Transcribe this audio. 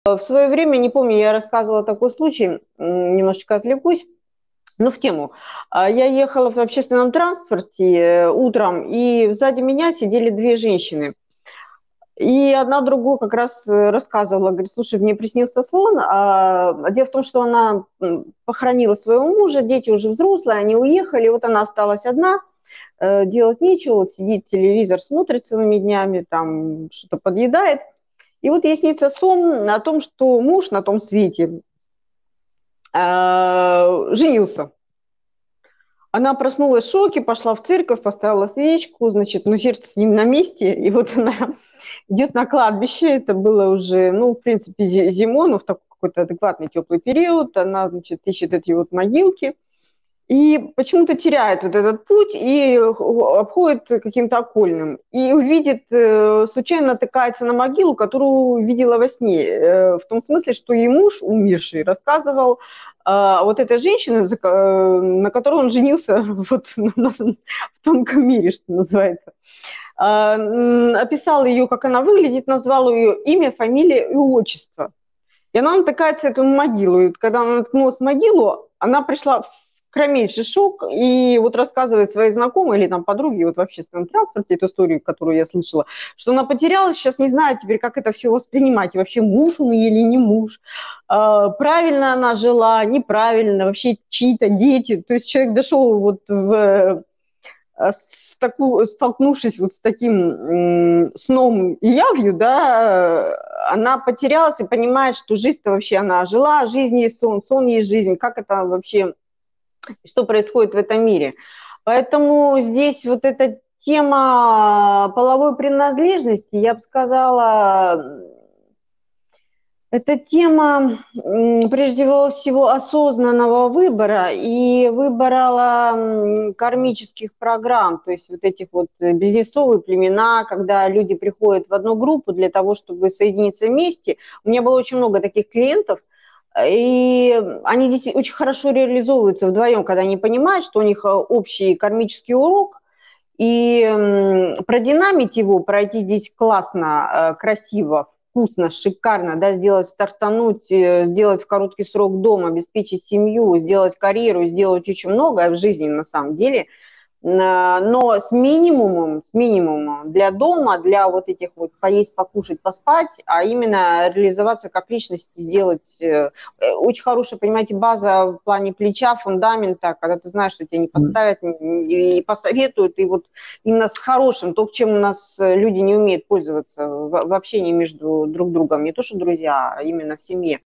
В свое время, не помню, я рассказывала такой случай, немножечко отвлекусь, но в тему. Я ехала в общественном транспорте утром, и сзади меня сидели две женщины. И одна другую как раз рассказывала, говорит, слушай, мне приснился сон, дело в том, что она похоронила своего мужа, дети уже взрослые, они уехали, вот она осталась одна, делать нечего, вот сидит телевизор, смотрит целыми днями, там что-то подъедает. И вот ей снится сон о том, что муж на том свете женился. Она проснулась в шоке, пошла в церковь, поставила свечку, значит, но сердце с ним на месте, и вот она идет на кладбище, это было уже, ну, в принципе, зимой, но в такой какой-то адекватный теплый период, она, значит, ищет эти вот могилки, и почему-то теряет вот этот путь и обходит каким-то окольным. И увидит, случайно натыкается на могилу, которую видела во сне. В том смысле, что ей муж, умерший, рассказывал вот этой женщине, на которой он женился вот, в тонком мире, что называется. Описал ее, как она выглядит, назвал ее имя, фамилия и отчество. И она натыкается на эту могилу. И когда она наткнулась в могилу, она пришла в кромейший шок и вот рассказывает своей знакомой или там подруге вот в общественном транспорте эту историю, которую я слышала, что она потерялась, сейчас не знает теперь, как это все воспринимать. И вообще муж он или не муж. Правильно она жила, неправильно, вообще чьи-то дети. То есть человек дошел вот столкнувшись вот с таким сном и явью, да, она потерялась и понимает, что жизнь-то вообще она жила, жизнь есть сон, сон есть жизнь, как это вообще, что происходит в этом мире. Поэтому здесь вот эта тема половой принадлежности, я бы сказала, это тема, прежде всего, осознанного выбора и выбора кармических программ, то есть вот этих вот бизнесовые племена, когда люди приходят в одну группу для того, чтобы соединиться вместе. У меня было очень много таких клиентов, и они здесь очень хорошо реализовываются вдвоем, когда они понимают, что у них общий кармический урок, и продинамить его, пройти здесь классно, красиво, вкусно, шикарно, да, сделать, стартануть, сделать в короткий срок дом, обеспечить семью, сделать карьеру, сделать очень многое в жизни на самом деле, но с минимумом для дома, для вот этих вот поесть, покушать, поспать, а именно реализоваться как личность, сделать очень хорошая, понимаете, база в плане плеча, фундамента, когда ты знаешь, что тебя не подставят и посоветуют, и вот именно с хорошим, то, чем у нас люди не умеют пользоваться в общении между друг другом, не то что друзья, а именно в семье.